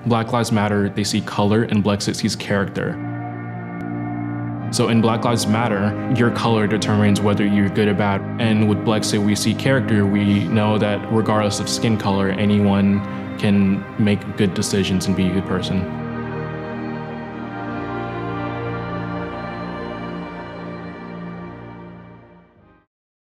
Black Lives Matter, they see color, and BLEXIT sees character. So in Black Lives Matter, your color determines whether you're good or bad. And with BLEXIT, we see character. We know that regardless of skin color, anyone can make good decisions and be a good person.